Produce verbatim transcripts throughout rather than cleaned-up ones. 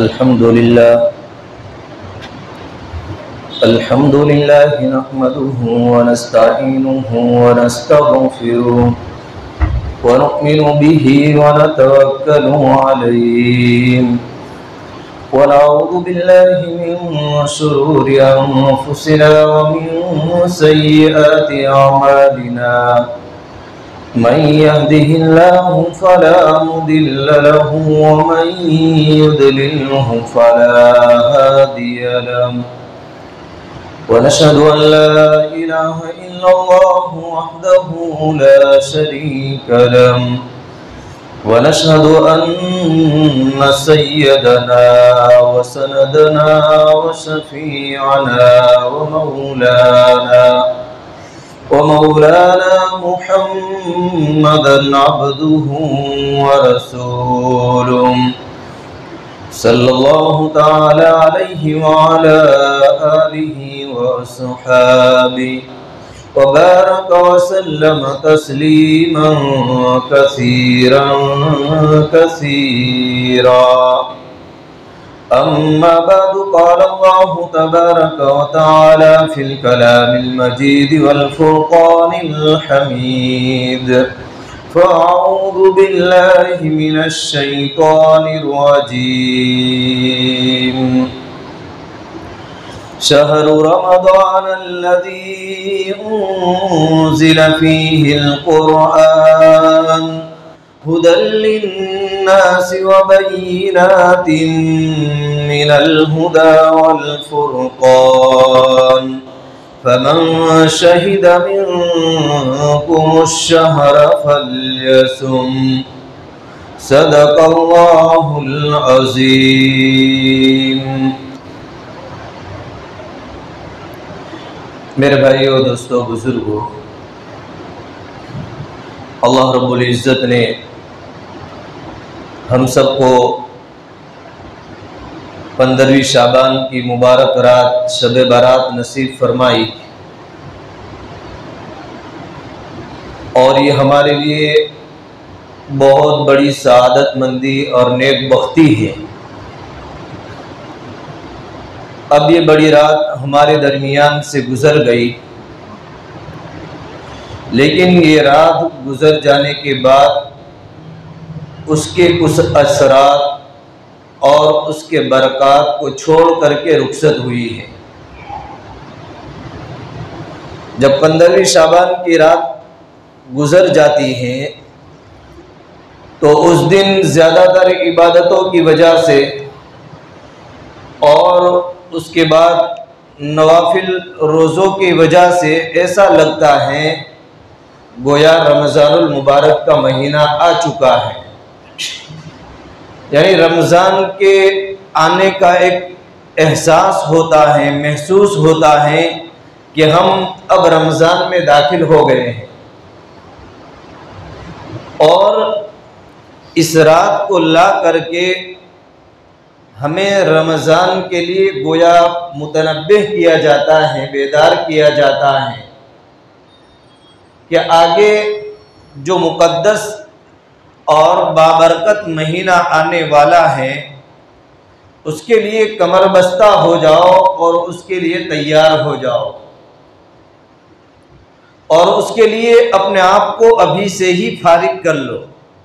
अल्हम्दुलिल्लाह अल्हम्दुलिल्लाह नहमदुहु व नस्तईनुहु व नस्तगफिरुहु व नु'मिनु बिही व नतवक्कलु अलैहि व नऊज़ु बिल्लाहि मिन शुरूरि अनफुसिना व मिन सय्यिआति अअमालिना मन यहदिहिल्लाहु फला मुदिल्ल लहु व मन युद्लिल्हु फला हादिय लहु व नशहदु अन ला इलाहा इल्लल्लाहु वहदहु ला शरीक लहु व नशहदु अन्न सय्यदना व सनदना व शफीअना व मौलाना व मौलाना मुहम्मदन अब्दुहु व रसूलुहु सल्लल्लाहु तआला अलैहि व अला आलिहि व अस्हाबिहि व बारक व सल्लम तस्लीमन कसीरन कसीरा। अम्मा बअदु क़ाल अल्लाहु तबारक व तआला फ़िल कलामिल मजीद वल फ़ुरक़ानिल हमीद। फ़अऊज़ु बिल्लाहि मिनश शैतानिर रजीम। शहरु रमज़ानल्लज़ी उन्ज़िल फ़ीहिल क़ुरआन हुदल लिन्नासि व बय्यिनातिन मिनल हुदा वल फ़ुरक़ान फमन शहिद मिनकुमुश शहर फल्यसुम सदक़ल्लाहुल अज़ीम। मेरे भाइयों, दोस्तों, बुजुर्गों, अल्लाह रब्बुल इज़्ज़त ने हम सबको पंद्रहवीं शाबान की मुबारक रात शब बारात नसीब फरमाई और ये हमारे लिए बहुत बड़ी सआदतमंदी और नेक बख्ती है। अब ये बड़ी रात हमारे दरमियान से गुज़र गई, लेकिन ये रात गुज़र जाने के बाद उसके कुछ असरात और उसके बरक़ात को छोड़ करके रुखसत हुई है। जब पंद्रहवीं शाबान की रात गुज़र जाती है तो उस दिन ज़्यादातर इबादतों की वजह से और उसके बाद नवाफिल रोज़ों की वजह से ऐसा लगता है गोया रमज़ानुल मुबारक का महीना आ चुका है। यानी रमज़ान के आने का एक एहसास होता है, महसूस होता है कि हम अब रमज़ान में दाखिल हो गए हैं। और इस रात को ला करके हमें रमज़ान के लिए गोया मुतनब्बिह किया जाता है, बेदार किया जाता है कि आगे जो मुक़द्दस और बाबरकत महीना आने वाला है उसके लिए कमर बस्ता हो जाओ और उसके लिए तैयार हो जाओ और उसके लिए अपने आप को अभी से ही फारिग कर लो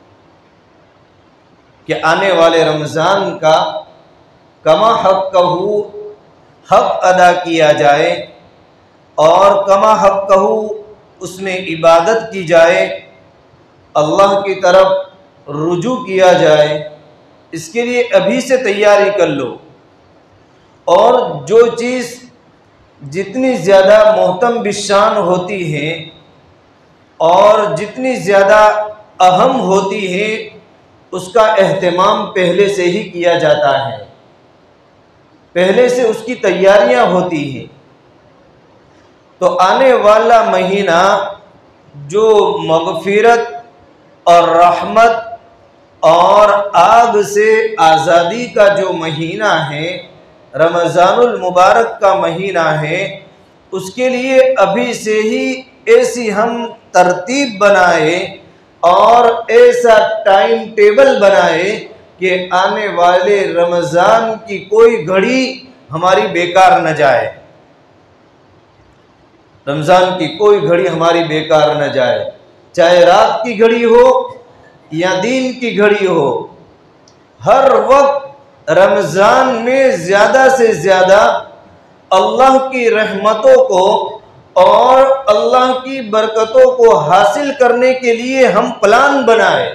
कि आने वाले रमज़ान का कमा हक कहू हक अदा किया जाए और कमा हक कहू उसमें इबादत की जाए, अल्लाह की तरफ रुजू किया जाए। इसके लिए अभी से तैयारी कर लो और जो चीज़ जितनी ज़्यादा मोहतम बिशान होती है और जितनी ज़्यादा अहम होती है उसका एहतमाम पहले से ही किया जाता है, पहले से उसकी तैयारियां होती हैं। तो आने वाला महीना जो मग़फ़िरत और रहमत और आग से आज़ादी का जो महीना है, रमज़ानुल मुबारक का महीना है, उसके लिए अभी से ही ऐसी हम तरतीब बनाए और ऐसा टाइम टेबल बनाए कि आने वाले रमज़ान की कोई घड़ी हमारी बेकार न जाए, रमज़ान की कोई घड़ी हमारी बेकार न जाए, चाहे रात की घड़ी हो या दिन की घड़ी हो। हर वक्त रमज़ान में ज़्यादा से ज़्यादा अल्लाह की रहमतों को और अल्लाह की बरकतों को हासिल करने के लिए हम प्लान बनाए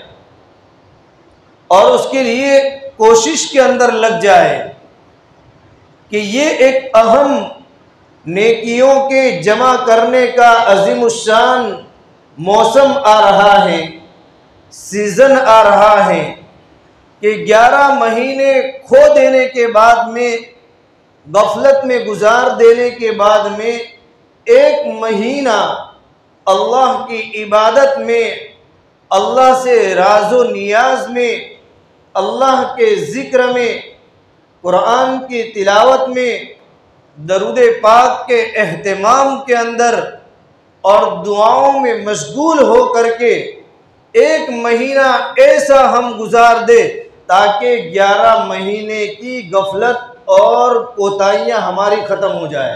और उसके लिए कोशिश के अंदर लग जाए कि ये एक अहम नेकियों के जमा करने का अज़ीमुश्शान मौसम आ रहा है, सीज़न आ रहा है कि ग्यारह महीने खो देने के बाद में, गफलत में गुजार देने के बाद में एक महीना अल्लाह की इबादत में, अल्लाह से राज़ो नियाज में, अल्लाह के ज़िक्र में, कुरान की तिलावत में, दरूद पाक के एहतमाम के अंदर और दुआओं में मशगूल हो करके एक महीना ऐसा हम गुजार दे ताकि ग्यारह महीने की गफलत और कोताहियाँ हमारी ख़त्म हो जाए।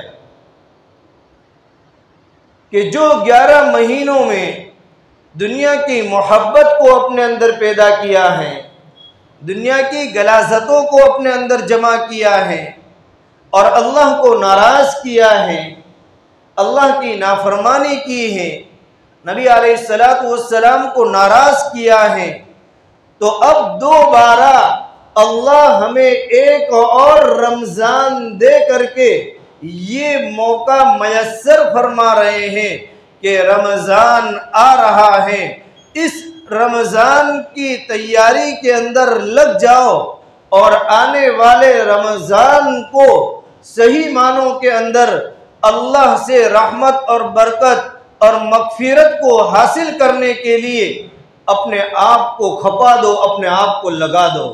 कि जो ग्यारह महीनों में दुनिया की मोहब्बत को अपने अंदर पैदा किया है, दुनिया की गलाज़तों को अपने अंदर जमा किया है और अल्लाह को नाराज़ किया है, अल्लाह की नाफरमानी की है, नबी अलैहिस्सलातु वस्सलाम को नाराज़ किया है, तो अब दोबारा अल्लाह हमें एक और रमज़ान दे करके ये मौका मयस्सर फरमा रहे हैं कि रमज़ान आ रहा है, इस रमज़ान की तैयारी के अंदर लग जाओ और आने वाले रमज़ान को सही मानों के अंदर अल्लाह से रहमत और बरकत और मग़फ़िरत को हासिल करने के लिए अपने आप को खपा दो, अपने आप को लगा दो।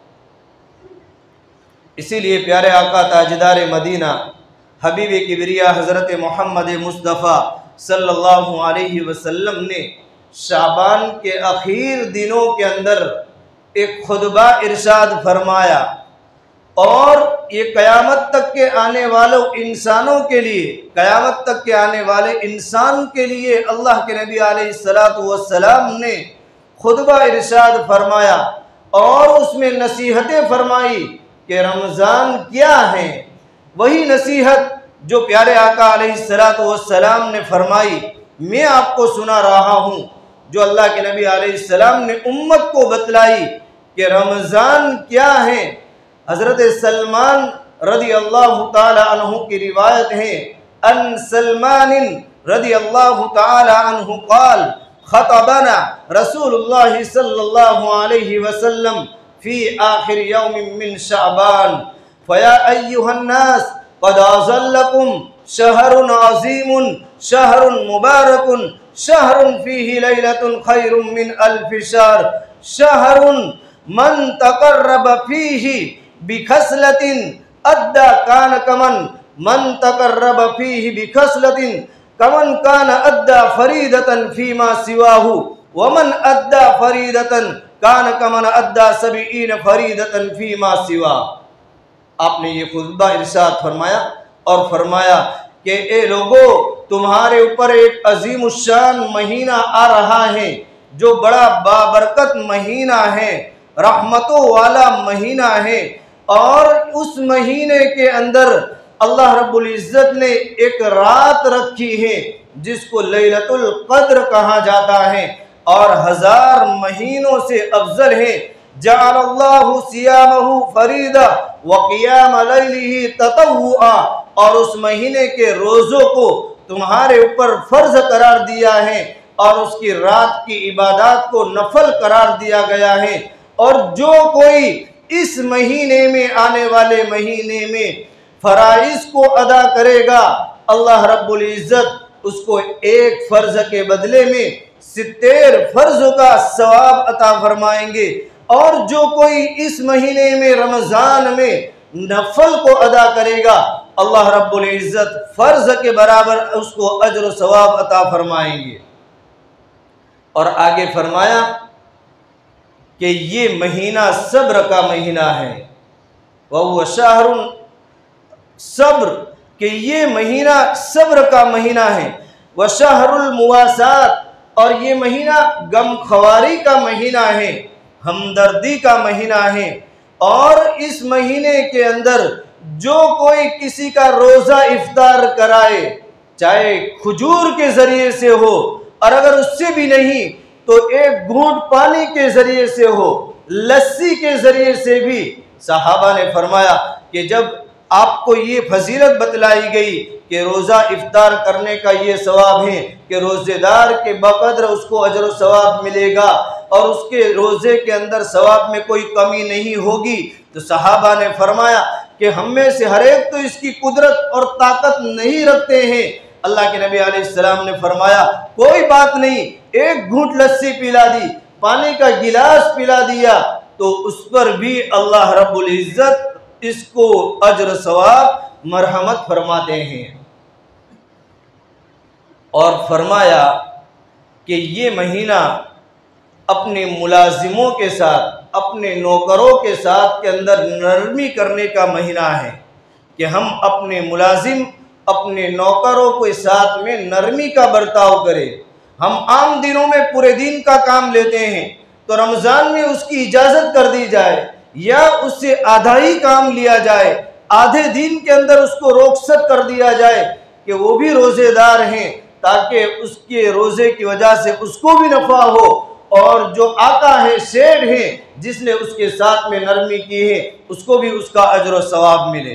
इसीलिए प्यारे आका ताजदार मदीना हबीब किबरिया हज़रत मोहम्मद मुस्तफ़ा सल्लल्लाहु अलैहि वसल्लम ने शाबान के आखिर दिनों के अंदर एक खुतबा इरशाद फरमाया और ये क़यामत तक के आने वालों इंसानों के लिए, क़यामत तक के आने वाले इंसान के लिए अल्लाह के नबी अलैहिस्सलातु वस्सलाम ने खुतबा इरशाद फरमाया और उसमें नसीहतें फरमाई कि रमज़ान क्या है। वही नसीहत जो प्यारे आका अलैहिस्सलातु वस्सलाम ने फरमाई मैं आपको सुना रहा हूँ, जो अल्लाह के नबी अलैहिस्सलाम ने उम्मत को बतलाई कि रमज़ान क्या है। हज़रत सलमान रदी अल्लाह ताला अन्हु की रिवायत है, अन सलमान रदी अल्लाह ताला अन्हु क़ाल ख़तबना रसूलुल्लाह सल्लल्लाहु अलैहि वसल्लम फ़ी आखिर यौमिन मिन शाबान फ़या अय्युहन नास क़द अज़ल्लकुम शहरुन अज़ीमुन शहरुन मुबारकुन शहरुन फ़ीहि लैलतुन खैरुम मिन अल्फ़ि शहर शहरुन मन तक़र्रब फ़ीहि बिखसलतिन अद्दा कान कमन मन तक़र्रब फ़ीहि बिखसलतिन कमन कान अद्दा फरीदतन फ़ीमा सिवाहु वमन अद्दा फरीदतन कान कमन अद्दा सबईन फरीदतन फ़ीमा सिवा। आपने ये खुतबा इरशाद फरमाया और फरमाया कि ए लोगो, तुम्हारे ऊपर एक अज़ीमुश्शान महीना आ रहा है जो बड़ा बाबरकत महीना है, रहमतों वाला महीना है और उस महीने के अंदर अल्लाह रब्बुल इज़्ज़त ने एक रात रखी है जिसको लैलतुल क़द्र कहा जाता है और हजार महीनों से अफजल है। जअलल्लाहु सियामहु फरीदा व क़ियाम लैलिही ततव्वुआ, और उस महीने के रोज़ों को तुम्हारे ऊपर फ़र्ज करार दिया है और उसकी रात की इबादत को नफल करार दिया गया है। और जो कोई इस महीने में, आने वाले महीने में फराइज को अदा करेगा, अल्लाह रब्बुल इज़्ज़त उसको एक फ़र्ज के बदले में सित्तेर फ़र्ज़ों का सवाब अता फरमाएंगे। और जो कोई इस महीने में रमज़ान में नफल को अदा करेगा, अल्लाह रब्बुल इज़्ज़त फ़र्ज के बराबर उसको अज्र सवाब अता फरमाएंगे। और आगे फरमाया कि ये महीना सब्र का महीना है। वह शहरुन सब्र, कि ये महीना सब्र का महीना है। व शहरुल मुवासात, और ये महीना गमख्वारी का महीना है, हमदर्दी का महीना है। और इस महीने के अंदर जो कोई किसी का रोज़ा इफ्तार कराए, चाहे खजूर के ज़रिए से हो, और अगर उससे भी नहीं तो एक घूंट पानी के ज़रिए से हो, लस्सी के ज़रिए से भी। सहाबा ने फरमाया कि जब आपको ये फजीलत बतलाई गई कि रोज़ा इफ्तार करने का ये सवाब है कि रोज़ेदार के बकदर उसको अजर व सवाब मिलेगा और उसके रोज़े के अंदर सवाब में कोई कमी नहीं होगी, तो सहाबा ने फरमाया कि हम में से हर एक तो इसकी कुदरत और ताकत नहीं रखते हैं। अल्लाह के नबी अलैहिस्सलाम ने फरमाया कोई बात नहीं, एक घूंट लस्सी पिला दी, पानी का गिलास पिला दिया, तो उस पर भी अल्लाह रब्बुल इज़्ज़त इसको अजर सवाब मरहमत फरमाते हैं। और फरमाया कि ये महीना अपने मुलाजिमों के साथ, अपने नौकरों के साथ के अंदर नरमी करने का महीना है कि हम अपने मुलाजिम, अपने नौकरों के साथ में नरमी का बर्ताव करें। हम आम दिनों में पूरे दिन का काम लेते हैं, तो रमज़ान में उसकी इजाज़त कर दी जाए या उससे आधा ही काम लिया जाए, आधे दिन के अंदर उसको रोकसत कर दिया जाए कि वो भी रोज़ेदार हैं, ताकि उसके रोज़े की वजह से उसको भी नफ़ा हो और जो आका है, शेर है, जिसने उसके साथ में नरमी की है, उसको भी उसका अजर व सवाब मिले।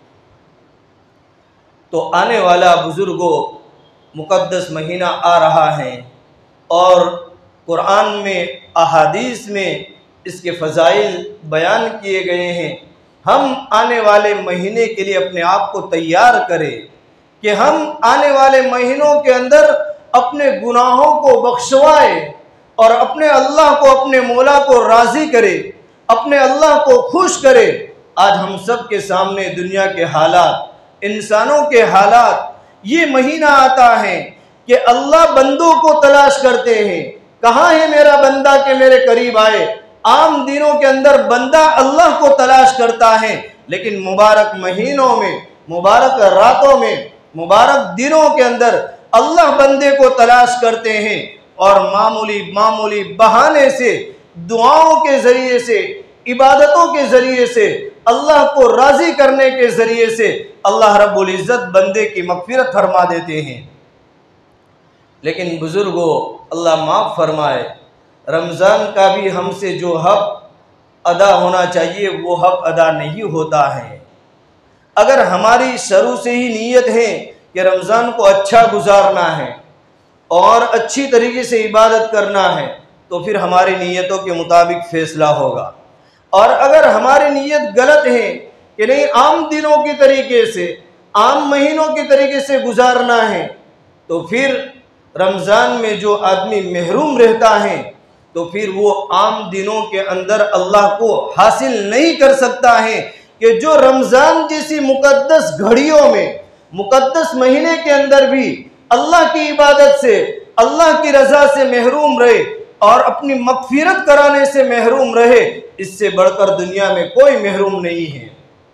तो आने वाला बुजुर्गों मुक़द्दस महीना आ रहा है और कुरान में, अहादीस में इसके फ़ज़ाइल बयान किए गए हैं। हम आने वाले महीने के लिए अपने आप को तैयार करें कि हम आने वाले महीनों के अंदर अपने गुनाहों को बख्शवाए और अपने अल्लाह को, अपने मौला को राज़ी करे, अपने अल्लाह को खुश करे। आज हम सब के सामने दुनिया के हालात, इंसानों के हालात, ये महीना आता है कि अल्लाह बंदों को तलाश करते हैं, कहाँ है मेरा बंदा के मेरे करीब आए। आम दिनों के अंदर बंदा अल्लाह को तलाश करता है, लेकिन मुबारक महीनों में, मुबारक रातों में, मुबारक दिनों के अंदर अल्लाह बंदे को तलाश करते हैं और मामूली मामूली बहाने से, दुआओं के ज़रिए से, इबादतों के ज़रिए से, अल्लाह को राज़ी करने के ज़रिए से अल्लाह रब्बुल इज़्ज़त बंदे की मग़फ़िरत फरमा देते हैं। लेकिन बुज़ुर्गों, अल्लाह माफ़ फरमाए, रमज़ान का भी हमसे जो हक़ अदा होना चाहिए वो हक़ अदा नहीं होता है। अगर हमारी शुरू से ही नीयत है कि रमज़ान को अच्छा गुजारना है और अच्छी तरीके से इबादत करना है, तो फिर हमारी नीयतों के मुताबिक फ़ैसला होगा। और अगर हमारी नीयत गलत है कि नहीं, आम दिनों के तरीके से, आम महीनों के तरीके से गुजारना है, तो फिर रमज़ान में जो आदमी महरूम रहता है, तो फिर वो आम दिनों के अंदर अल्लाह को हासिल नहीं कर सकता है कि जो रमज़ान जैसी मुक़द्दस घड़ियों में, मुक़द्दस महीने के अंदर भी अल्लाह की इबादत से, अल्लाह की रज़ा से महरूम रहे और अपनी मग़फ़िरत कराने से महरूम रहे। इससे बढ़कर दुनिया में कोई महरूम नहीं है।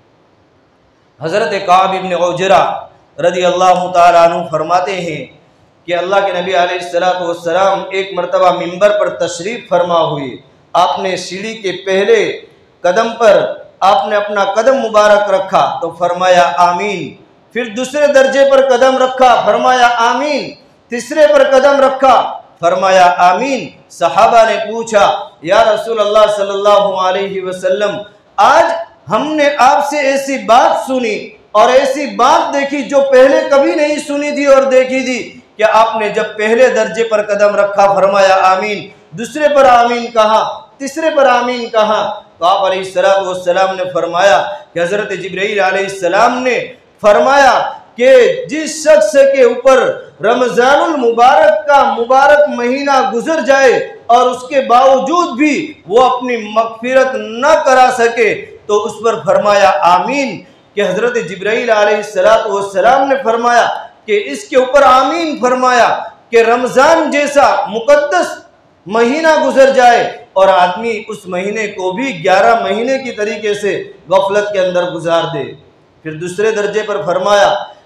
हज़रत काब इब्न उजरा रज़ी अल्लाह तआला अन्हु फरमाते हैं कि अल्लाह के नबी अलैहिस्सलातु वस्सलाम एक मरतबा मिंबर पर तशरीफ़ फरमा हुए। आपने सीढ़ी के पहले कदम पर आपने अपना कदम मुबारक रखा तो फरमाया आमीन। फिर दूसरे दर्जे पर कदम रखा, फरमाया आमीन। तीसरे पर कदम रखा, फरमाया आमीन। सहाबा ने पूछा, या रसूल अल्लाह सल्लल्लाहु अलैहि वसल्लम, आज हमने आपसे ऐसी बात सुनी और ऐसी बात देखी जो पहले कभी नहीं सुनी थी और देखी थी कि आपने जब पहले दर्जे पर कदम रखा फरमाया आमीन, दूसरे पर आमीन कहा, तीसरे पर आमीन कहा। तो आप अलैहिस्सलातु वस्सलाम ने फरमाया कि हज़रत जिब्रील अलैहिस्सलाम ने फरमाया कि जिस शख्स के ऊपर रमज़ानुल मुबारक का मुबारक महीना गुजर जाए और उसके बावजूद भी वो अपनी मग़फ़िरत न करा सके, तो उस पर फरमाया आमीन। कि हज़रत जिब्रील अलैहिस्सलातु वस्सलाम ने फरमाया कि इसके ऊपर आमीन फरमाया कि रमज़ान जैसा मुक़द्दस महीना गुजर जाए और आदमी उस महीने को भी ग्यारह महीने की तरीके से गफलत के अंदर गुजार दे। फिर दूसरे दर्जे पर फरमाया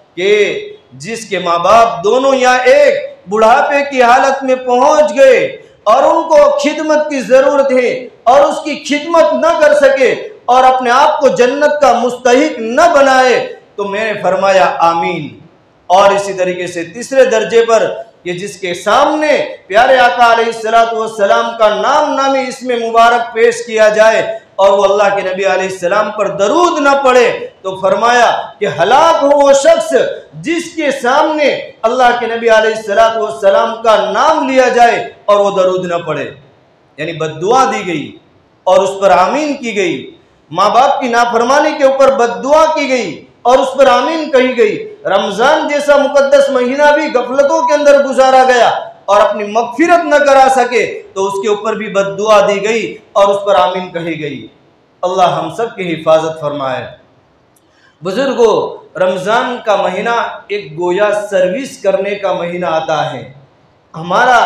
कि जिसके माँ बाप दोनों या एक बुढ़ापे की हालत में पहुंच गए और उनको खिदमत की जरूरत है और उसकी खिदमत न कर सके और अपने आप को जन्नत का मुस्तहिक न बनाए, तो मैंने फरमाया आमीन। और इसी तरीके से तीसरे दर्जे पर कि जिसके सामने प्यारे आका अलैहिस्सलातु वस्सलाम का नाम नामी इसमें मुबारक पेश किया जाए और वो अल्लाह के नबी अलैहिस्सलाम पर दरूद न पढ़े, तो फरमाया कि हलाक हो वो शख्स जिसके सामने अल्लाह के नबी अलैहिस्सलातु वस्सलाम का नाम लिया जाए और वो दरूद न पढ़े। यानी बद्दुआ दी गई और उस पर आमीन की गई। माँ बाप की नाफरमानी के ऊपर बद्दुआ की गई और उस पर आमीन कही गई। रमजान जैसा मुकद्दस महीना भी गफलतों के अंदर गुजारा गया और अपनी मगफिरत न करा सके तो उसके ऊपर भी बद्दुआ दी गई और उस पर आमीन कही गई। अल्लाह हम सब की हिफाजत फरमाए। बुजुर्गों, रमजान का महीना एक गोया सर्विस करने का महीना आता है। हमारा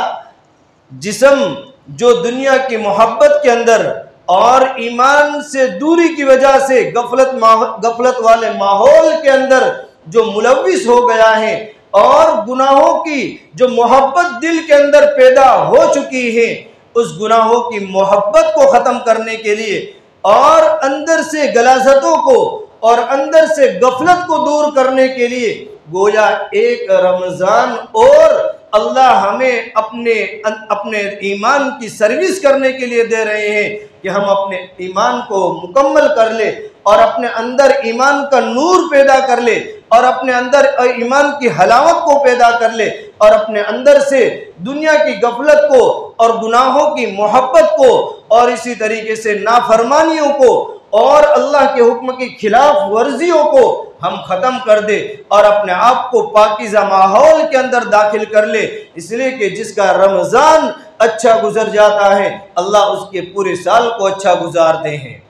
जिस्म जो दुनिया की मोहब्बत के अंदर और ईमान से दूरी की वजह से गफलत गफलत वाले माहौल के अंदर जो मुलविस हो गया है और गुनाहों की जो मोहब्बत दिल के अंदर पैदा हो चुकी है, उस गुनाहों की मोहब्बत को ख़त्म करने के लिए और अंदर से गलाजतों को और अंदर से गफलत को दूर करने के लिए गोया एक रमज़ान और अल्लाह हमें अपने अपने ईमान की सर्विस करने के लिए दे रहे हैं कि हम अपने ईमान को मुकम्मल कर ले और अपने अंदर ईमान का नूर पैदा कर ले और अपने अंदर ईमान की हलावत को पैदा कर ले और अपने अंदर से दुनिया की गफलत को और गुनाहों की मोहब्बत को और इसी तरीके से नाफरमानियों को और अल्लाह के हुक्म की खिलाफ वर्जियों को हम ख़त्म कर दे और अपने आप को पाकीज़ा माहौल के अंदर दाखिल कर ले। इसलिए कि जिसका रमज़ान अच्छा गुजर जाता है अल्लाह उसके पूरे साल को अच्छा गुजारते हैं।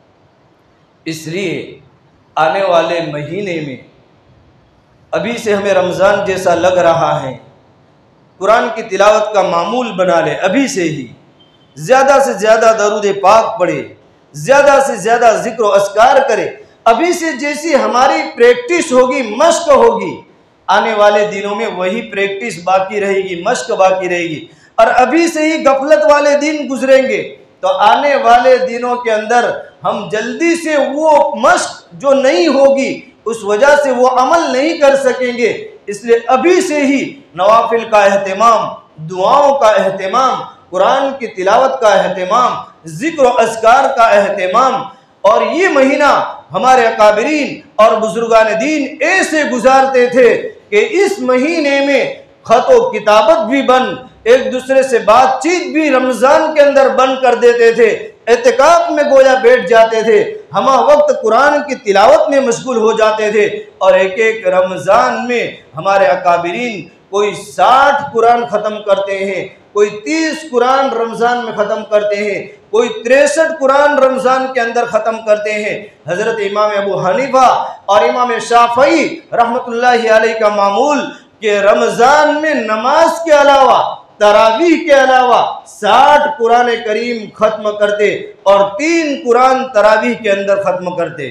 इसलिए आने वाले महीने में अभी से हमें रमज़ान जैसा लग रहा है, कुरान की तिलावत का मामूल बना ले। अभी से ही ज़्यादा से ज़्यादा दरूद पाक पढ़े, ज़्यादा से ज़्यादा जिक्र व अस्कार करे। अभी से जैसी हमारी प्रैक्टिस होगी, मश्क होगी, आने वाले दिनों में वही प्रैक्टिस बाकी रहेगी, मश्क बाकी रहेगी। और अभी से ही गफलत वाले दिन गुजरेंगे तो आने वाले दिनों के अंदर हम जल्दी से वो मश्क जो नहीं होगी उस वजह से वो अमल नहीं कर सकेंगे। इसलिए अभी से ही नवाफिल का एहतमाम, दुआओं का एहतमाम, कुरान की तिलावत का एहतमाम, जिक्र व अस्कार का एहतमाम। और ये महीना हमारे अकाबिरीन और बुजुर्गान दीन ऐसे गुजारते थे कि इस महीने में खतो किताबत भी बन, एक दूसरे से बातचीत भी रमज़ान के अंदर बंद कर देते थे, एतिकाफ में गोया बैठ जाते थे, हम वक्त कुरान की तिलावत में मशगूल हो जाते थे। और एक एक रमज़ान में हमारे अकाबिरीन कोई साठ कुरान ख़त्म करते हैं, कोई तीस कुरान रमज़ान में ख़त्म करते हैं, कोई तिरसठ कुरान रमज़ान के अंदर ख़त्म करते हैं। हज़रत इमाम अबू हनीफा और इमाम शाफ़ई रहमतुल्लाहि अलैहि का मामूल कि रमज़ान में नमाज के अलावा, तरावीह के अलावा साठ कुरान करीम ख़त्म करते और तीन कुरान तरावीह के अंदर ख़त्म करते।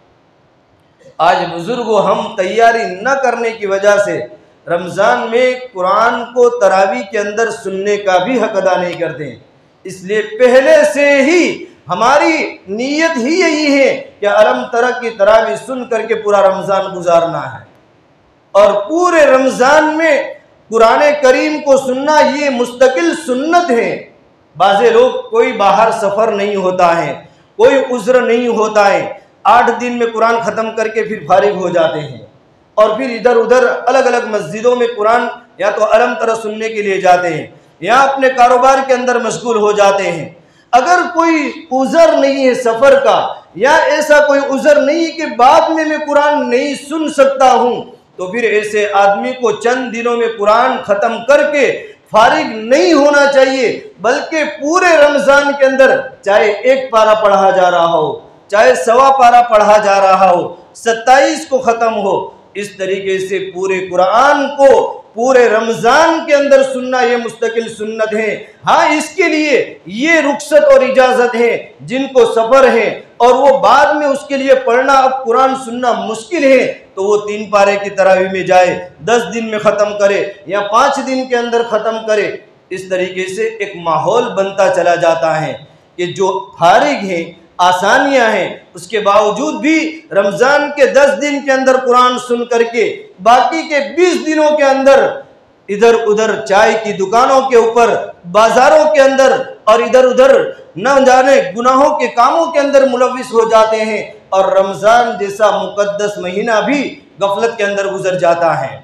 आज बुजुर्गों, हम तैयारी न करने की वजह से रमज़ान में कुरान को तरावी के अंदर सुनने का भी हक अदा नहीं करते। इसलिए पहले से ही हमारी नीयत ही यही है कि अलम तरा की तरावी सुन करके पूरा रमज़ान गुजारना है और पूरे रमज़ान में कुरान करीम को सुनना ये मुस्तकिल सुन्नत है। बाज़े लोग, कोई बाहर सफ़र नहीं होता है, कोई उज़्र नहीं होता है, आठ दिन में कुरान ख़त्म करके फिर फारिग हो जाते हैं और फिर इधर उधर अलग अलग मस्जिदों में कुरान या तो अलम तरह सुनने के लिए जाते हैं या अपने कारोबार के अंदर मशगूल हो जाते हैं। अगर कोई उज़र नहीं है सफ़र का या ऐसा कोई उज़र नहीं कि बाद में मैं कुरान नहीं सुन सकता हूँ, तो फिर ऐसे आदमी को चंद दिनों में कुरान ख़त्म करके फारिग नहीं होना चाहिए, बल्कि पूरे रमज़ान के अंदर चाहे एक पारा पढ़ा जा रहा हो, चाहे सवा पारा पढ़ा जा रहा हो, सत्ताईस को ख़त्म हो, इस तरीके से पूरे कुरान को पूरे रमज़ान के अंदर सुनना ये मुस्तकिल सुन्नत है। हाँ, इसके लिए ये रुखसत और इजाज़त है जिनको सफ़र है और वो बाद में उसके लिए पढ़ना, अब कुरान सुनना मुश्किल है, तो वो तीन पारे की तरावी में जाए, दस दिन में ख़त्म करे या पाँच दिन के अंदर ख़त्म करे। इस तरीके से एक माहौल बनता चला जाता है कि जो फारिग हैं, आसानियां हैं, उसके बावजूद भी रमज़ान के दस दिन के अंदर कुरान सुन करके बाकी के बीस दिनों के अंदर इधर उधर चाय की दुकानों के ऊपर, बाजारों के अंदर और इधर उधर न जाने गुनाहों के कामों के अंदर मुलविस हो जाते हैं और रमज़ान जैसा मुकद्दस महीना भी गफलत के अंदर गुजर जाता है।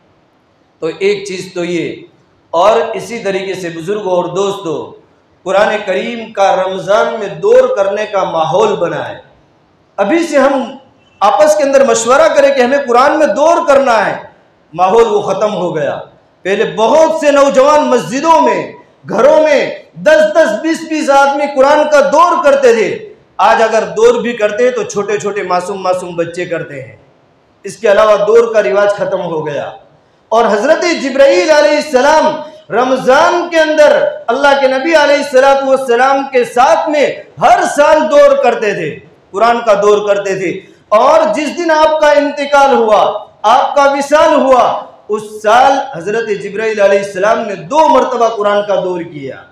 तो एक चीज़ तो ये, और इसी तरीके से बुजुर्गों और दोस्तों, कुरान करीम का रमज़ान में दौर करने का माहौल बना है। अभी से हम आपस के अंदर मशवरा करें कि हमें कुरान में दौर करना है, माहौल वो ख़त्म हो गया। पहले बहुत से नौजवान मस्जिदों में, घरों में दस दस बीस बीस आदमी कुरान का दौर करते थे। आज अगर दौर भी करते हैं तो छोटे छोटे मासूम मासूम बच्चे करते हैं। इसके अलावा दौर का रिवाज ख़त्म हो गया। और हज़रत जिब्राईल अलैहिस्सलाम रमज़ान के अंदर अल्लाह के नबी अलैहिस्सलातु वस्सलाम के साथ में हर साल दौर करते थे, कुरान का दौर करते थे। और जिस दिन आपका इंतकाल हुआ, आपका विसाल हुआ, उस साल हज़रत जिब्राईल अलैहिस्सलाम ने दो मरतबा कुरान का दौर किया,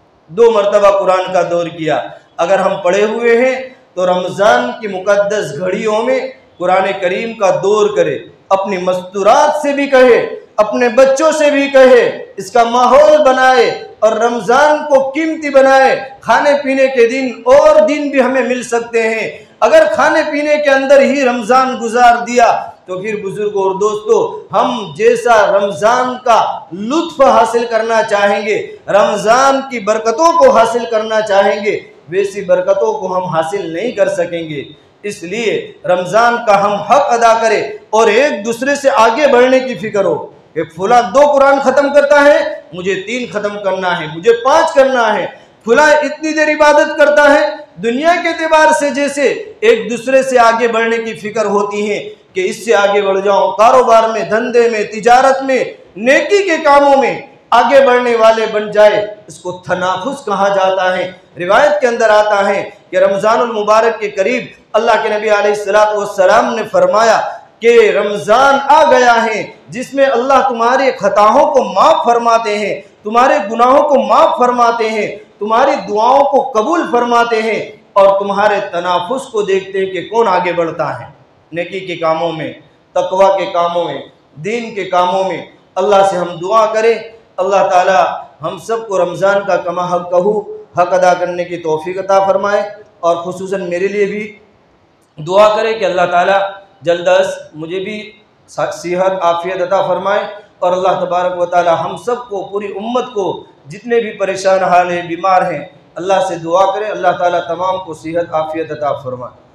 दो मरतबा कुरान का दौर किया। अगर हम पढ़े हुए हैं तो रमज़ान की मुकद्दस घड़ियों में कुरान करीम का दौर करें, अपनी मस्तूरात से भी कहे, अपने बच्चों से भी कहे, इसका माहौल बनाए और रमज़ान को कीमती बनाए। खाने पीने के दिन और दिन भी हमें मिल सकते हैं, अगर खाने पीने के अंदर ही रमज़ान गुजार दिया तो फिर बुजुर्गों और दोस्तों, हम जैसा रमज़ान का लुत्फ़ हासिल करना चाहेंगे, रमज़ान की बरकतों को हासिल करना चाहेंगे, वैसी बरकतों को हम हासिल नहीं कर सकेंगे। इसलिए रमज़ान का हम हक अदा करें और एक दूसरे से आगे बढ़ने की फिक्र हो कि फुला दो कुरान ख़त्म करता है, मुझे तीन ख़त्म करना है, मुझे पाँच करना है, फुला इतनी देर इबादत करता है। दुनिया के एतबार से जैसे एक दूसरे से आगे बढ़ने की फिक्र होती है कि इससे आगे बढ़ जाऊं, कारोबार में, धंधे में, तिजारत में, नेकी के कामों में आगे बढ़ने वाले बन जाए, इसको तनाफुस कहा जाता है। रिवायत के अंदर आता है कि रमज़ानुल मुबारक के करीब अल्लाह के नबी अलैहिस्सलातु वस्सलाम ने फरमाया कि रमज़ान आ गया है जिसमें अल्लाह तुम्हारे खताओं को माफ़ फरमाते हैं, तुम्हारे गुनाहों को माफ़ फरमाते हैं, तुम्हारी दुआओं को कबूल फरमाते हैं और तुम्हारे तनाफुस को देखते हैं कि कौन आगे बढ़ता है नेकी के कामों में, तकवा के कामों में, दीन के कामों में। अल्लाह से हम दुआ करें, अल्लाह ताला हम सबको रमज़ान का कमा हक कहू हक अदा करने की तौफीक अता फरमाए और खुसूसन मेरे लिए भी दुआ करें कि अल्लाह ताला जल्द अज मुझे भी सेहत आफियत अता फरमाए और अल्लाह तबारक व ताला हम सबको, पूरी उम्मत को, जितने भी परेशान हाल हैं, बीमार हैं, अल्लाह से दुआ करें, अल्लाह ताला तमाम को सेहत आफियत अता फरमाए।